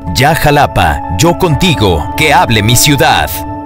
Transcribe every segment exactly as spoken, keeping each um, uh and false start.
Ya Jalapa, yo contigo, que hable mi ciudad.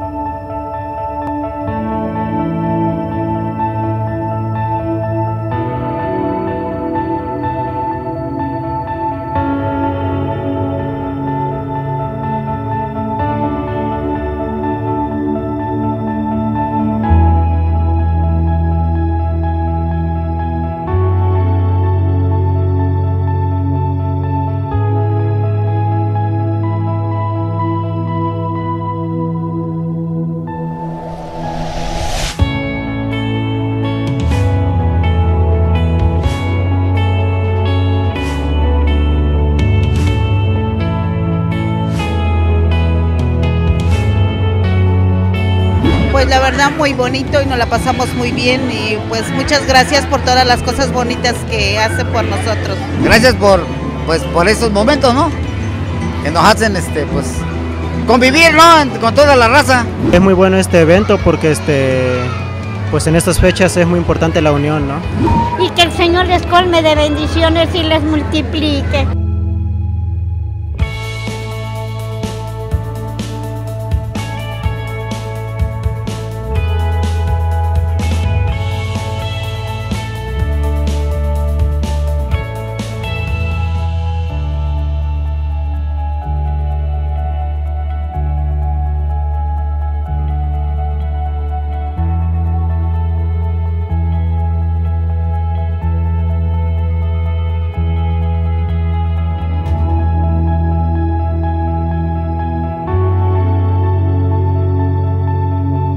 Pues la verdad muy bonito y nos la pasamos muy bien y pues muchas gracias por todas las cosas bonitas que hace por nosotros. Gracias por pues por estos momentos, ¿no? Que nos hacen este pues convivir, ¿no? Con toda la raza. Es muy bueno este evento porque este pues en estas fechas es muy importante la unión, ¿no? Y que el Señor les colme de bendiciones y les multiplique.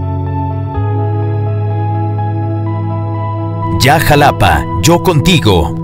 Ya Jalapa, yo contigo,